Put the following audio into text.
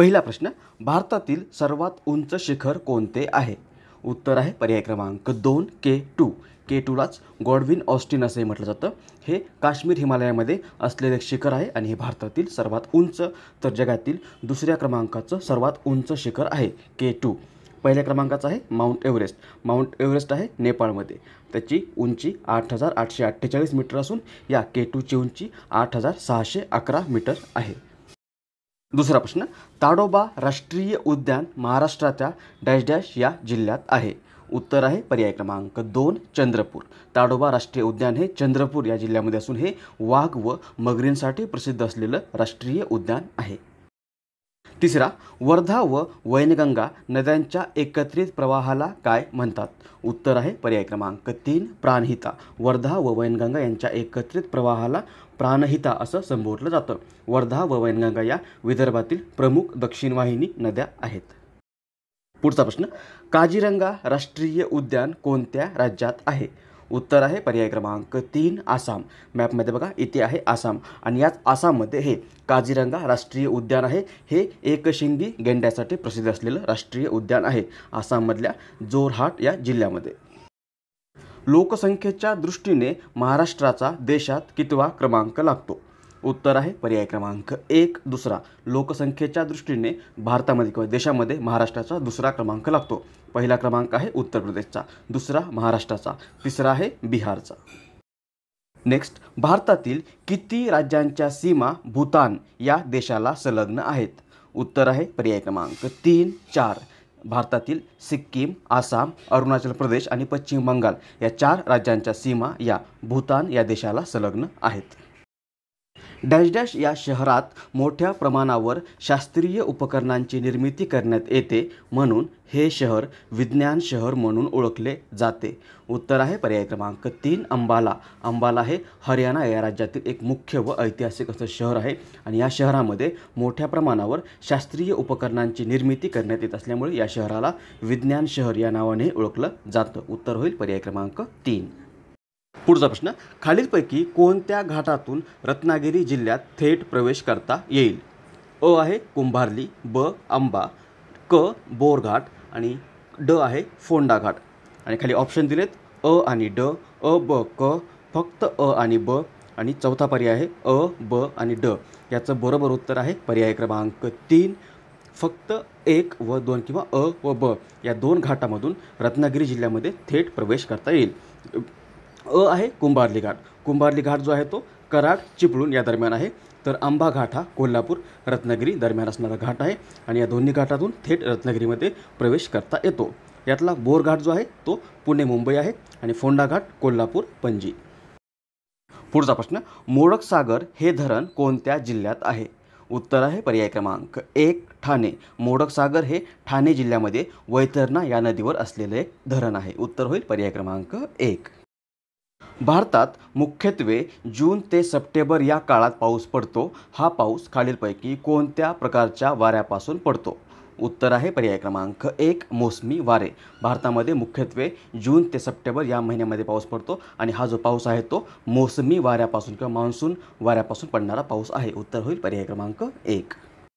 पहिला प्रश्न, भारतातील सर्वात उंच शिखर कोणते आहे? उत्तर आहे पर्याय क्रमांक 2 K2. K2लाच गॉडविन ऑस्टिन असे म्हटलं जातं. हे काश्मीर हिमालयामध्ये असलेले शिखर आहे आणि हे भारतातील सर्वात उंच तर जगातील दुसऱ्या क्रमांकाचं सर्वात उंच शिखर आहे K2. पहिल्या क्रमांकाचं आहे माउंट एव्हरेस्ट. माउंट एव्हरेस्ट आहे नेपाळमध्ये. त्याची उंची 8,848 मीटर असून या K2ची उंची 8,611 मीटर आहे. दुसरा प्रश्न, ताडोबा राष्ट्रीय उद्यान महाराष्ट्राच्या डॅश डॅश या जिल्ह्यात आहे? उत्तर आहे पर्याय क्रमांक 2 चंद्रपूर. ताडोबा राष्ट्रीय उद्यान हे चंद्रपूर या जिल्ह्यामध्ये असून हे वाघ व मगरींसाठी प्रसिद्ध असलेलं राष्ट्रीय उद्यान आहे. तिसरा, वर्धा व वैनगंगा नद्यांच्या एकत्रित प्रवाहाला काय म्हणतात? उत्तर आहे पर्याय क्रमांक 3 प्राणहिता. वर्धा व वैनगंगा यांच्या एकत्रित प्रवाहाला प्राणहिता असं संबोधलं जातं. वर्धा व वैनगंगा या विदर्भातील प्रमुख दक्षिण वाहिनी नद्या आहेत. पुढचा प्रश्न, काझीरंगा राष्ट्रीय उद्यान कोणत्या राज्यात आहे? उत्तर आहे पर्याय क्रमांक 3 आसाम. मॅपमध्ये बघा इथे आहे आसाम आणि याच आसाममध्ये हे काझीरंगा राष्ट्रीय उद्यान आहे. हे एकशिंगी गेंड्यासाठी प्रसिद्ध असलेलं राष्ट्रीय उद्यान आहे आसाममधल्या जोरहाट या जिल्ह्यामध्ये. लोकसंख्येच्या दृष्टीने महाराष्ट्राचा देशात कितवा क्रमांक लागतो? उत्तर आहे पर्याय क्रमांक 1 दुसरा. लोकसंख्येच्या दृष्टीने भारतामध्ये किंवा देशामध्ये महाराष्ट्राचा दुसरा क्रमांक लागतो. पहिला क्रमांक आहे उत्तर प्रदेशचा, दुसरा महाराष्ट्राचा, तिसरा आहे बिहारचा. नेक्स्ट, भारतातील किती राज्यांच्या सीमा भूतान या देशाला संलग्न आहेत? उत्तर आहे पर्याय क्रमांक 3 4. भारतातील सिक्कीम, आसाम, अरुणाचल प्रदेश आणि पश्चिम बंगाल या 4 राज्यांच्या सीमा या भूतान या देशाला संलग्न आहेत. डॅश डॅश या शहरात मोठ्या प्रमाणावर शास्त्रीय उपकरणांची निर्मिती करण्यात येते म्हणून हे शहर विज्ञान शहर म्हणून ओळखले जाते. उत्तर आहे पर्याय क्रमांक 3 अंबाला. अंबाला हे हरियाणा या राज्यातील एक मुख्य व ऐतिहासिक असं शहर आहे आणि या शहरामध्ये मोठ्या प्रमाणावर शास्त्रीय उपकरणांची निर्मिती करण्यात येत असल्यामुळे या शहराला विज्ञान शहर या नावाने ओळखलं जातं. उत्तर होईल पर्याय क्रमांक 3. पुढचा प्रश्न, खालीलपैकी कोणत्या घाटातून रत्नागिरी जिल्ह्यात थेट प्रवेश करता येईल? अ आहे कुंभार्ली, ब आंबा, क बोरघाट आणि ड आहे फोंडा घाट. आणि खाली ऑप्शन दिलेत अ आणि ड, अ ब क, फक्त अ आणि ब आणि चौथा पर्याय आहे अ ब आणि ड. याचं बरोबर उत्तर आहे पर्याय क्रमांक 3 फक्त 1 व 2 किंवा अ व ब या 2 घाटामधून रत्नागिरी जिल्ह्यामध्ये थेट प्रवेश करता येईल. अ आहे कुंभार्ली घाट. कुंभार्ली घाट जो आहे तो कराड चिपळूण या दरम्यान आहे. तर आंबा घाट हा कोल्हापूर रत्नागिरी दरम्यान असणारा घाट आहे आणि या दोन्ही घाटातून थेट रत्नागिरीमध्ये प्रवेश करता येतो. यातला बोरघाट जो आहे तो पुणे मुंबई आहे आणि फोंडा घाट कोल्हापूर पणजी. पुढचा प्रश्न, मोडक सागर हे धरण कोणत्या जिल्ह्यात आहे? उत्तर आहे पर्याय क्रमांक 1 ठाणे. मोडक सागर हे ठाणे जिल्ह्यामध्ये वैतरणा या नदीवर असलेले एक धरण आहे. उत्तर होईल पर्याय क्रमांक 1. भारतात मुख्यत्वे जून ते सप्टेंबर या काळात पाऊस पडतो. हा पाऊस खालीलपैकी कोणत्या प्रकारच्या वाऱ्यापासून पडतो? उत्तर आहे पर्याय क्रमांक 1 मोसमी वारे. भारतामध्ये मुख्यत्वे जून ते सप्टेंबर या महिन्यामध्ये पाऊस पडतो आणि हा जो पाऊस आहे तो मोसमी वाऱ्यापासून किंवा मान्सून वाऱ्यापासून पडणारा पाऊस आहे. उत्तर होईल पर्याय क्रमांक 1.